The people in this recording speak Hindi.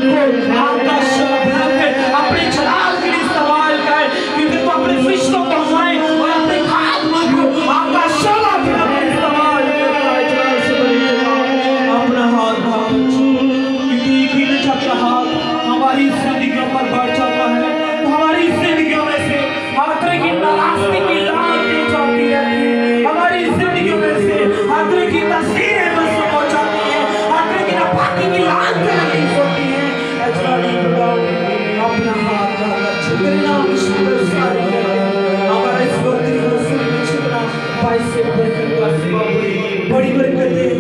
को आकाश अपने जलाल के लिए इस्तेमाल कर, क्योंकि तू अपने फरिश्तों को पहुंचाए और अपने आत्मा को आकाश के लिए इस्तेमाल कर। अपना हाथ बांध, क्योंकि जब हाथ हमारी जिंदगियों पर बढ़ जाता है तो हमारी जिंदगियों में से हर तरह की नाराजगी की लात दी जाती है, हमारी जिंदगियों में से हर तरह की तस्वीरें मसूम हो जाती है, हर तरह की नापाकी की लात लगी होती है। अपना हाथ तेरे नाम की शुक्र सारी हमारा इस वक्त बड़ी बड़ी